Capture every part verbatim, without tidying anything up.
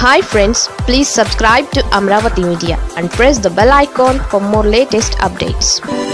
Hi friends, please subscribe to Amaravathi Media and press the bell icon for more latest updates.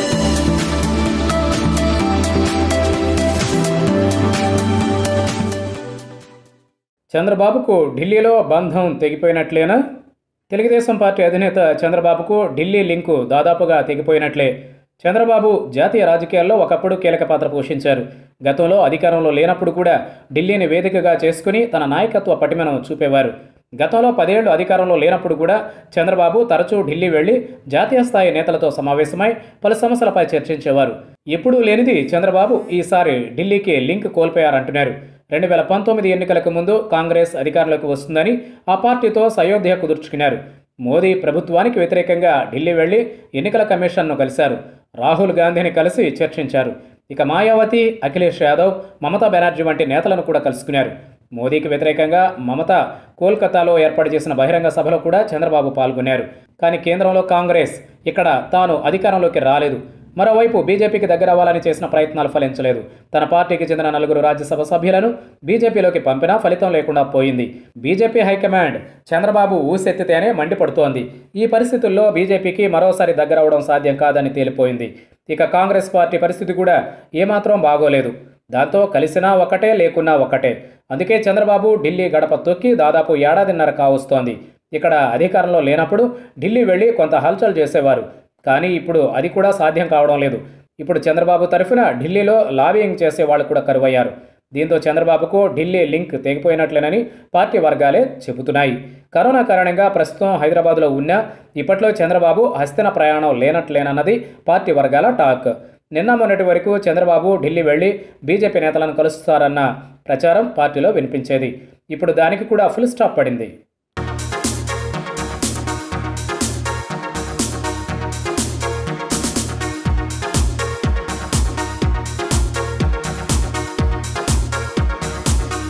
చంద్రబాబుకు ఢిల్లీలో బంధం తెగిపోయినట్లేనా? Telugu Desam party అధినేత చంద్రబాబుకు Delhi link దాదాపుగా తెగిపోయినట్లే. చంద్రబాబు జాతీయ రాజకీయాల్లో ఒకప్పుడు కీలక పాత్ర పోషించారు. గతంలో అధికారంలో లేనప్పుడు కూడా ఢిల్లీని వేదికగా చేసుకుని తన నాయకత్వ పటిమను చూపేవారు. గతంలో పదేళ్లు అధికారంలో లేనప్పుడు కూడా చంద్రబాబు తరచూ ఢిల్లీ వెళ్లి జాతీయ స్థాయి నేతలతో సమావేశమై పలు సమస్యలపై చర్చించేవారు. ఎప్పుడూ లేనిది చంద్రబాబు ఈసారి ఢిల్లీకి లింక్ కోల్పోయారంటున్నారు. రెండు వేల పంతొమ్మిది ఎన్నికలకు ముందు కాంగ్రెస్ అధికారంలోకి వస్తుందని ఆ పార్టీతో సయోధ్య కుదుర్చుకున్నారు. మోదీ ప్రభుత్వానికి వ్యతిరేకంగా ఢిల్లీ వెళ్లి ఎన్నికల కమిషన్ను కలిశారు. రాహుల్ గాంధీని కలిసి చర్చించారు. ఇక మాయావతి, అఖిలేష్ యాదవ్, మమతా బెనర్జీ వంటి నేతలను కూడా కలుసుకున్నారు. మోదీకి వ్యతిరేకంగా మమత కోల్కతాలో ఏర్పాటు చేసిన బహిరంగ సభలో కూడా చంద్రబాబు పాల్గొన్నారు. కానీ కేంద్రంలో కాంగ్రెస్, ఇక్కడ తాను అధికారంలోకి రాలేదు. మరోవైపు బీజేపీకి దగ్గర అవ్వాలని చేసిన ప్రయత్నాలు ఫలించలేదు. తన పార్టీకి చెందిన నలుగురు రాజ్యసభ సభ్యులను బీజేపీలోకి పంపినా ఫలితం లేకుండా పోయింది. బీజేపీ హైకమాండ్ చంద్రబాబు ఊసెత్తితేనే మండిపడుతోంది. ఈ పరిస్థితుల్లో బీజేపీకి మరోసారి దగ్గర అవడం సాధ్యం కాదని తేలిపోయింది. ఇక కాంగ్రెస్ పార్టీ పరిస్థితి కూడా ఏమాత్రం బాగోలేదు. దాంతో కలిసినా ఒకటే, లేకున్నా ఒకటే. అందుకే చంద్రబాబు ఢిల్లీ గడప తొక్కి దాదాపు ఏడాదిన్నర కావస్తోంది. ఇక్కడ అధికారంలో లేనప్పుడు ఢిల్లీ వెళ్ళి కొంత హల్చల్ చేసేవారు. కానీ ఇప్పుడు అది కూడా సాధ్యం కావడం లేదు. ఇప్పుడు చంద్రబాబు తరఫున ఢిల్లీలో లాబియింగ్ చేసే వాళ్ళు కూడా కరువయ్యారు. దీంతో చంద్రబాబుకు ఢిల్లీ లింక్ తెగిపోయినట్లేనని పార్టీ వర్గాలే చెబుతున్నాయి. కరోనా కారణంగా ప్రస్తుతం హైదరాబాద్లో ఉన్నా ఇప్పట్లో చంద్రబాబు హస్తిన ప్రయాణం లేనట్లేనన్నది పార్టీ వర్గాల టాక్. నిన్న మొన్నటి వరకు చంద్రబాబు ఢిల్లీ వెళ్లి బీజేపీ నేతలను కలుస్తారన్న ప్రచారం పార్టీలో వినిపించేది. ఇప్పుడు దానికి కూడా ఫుల్ స్టాప్ పడింది.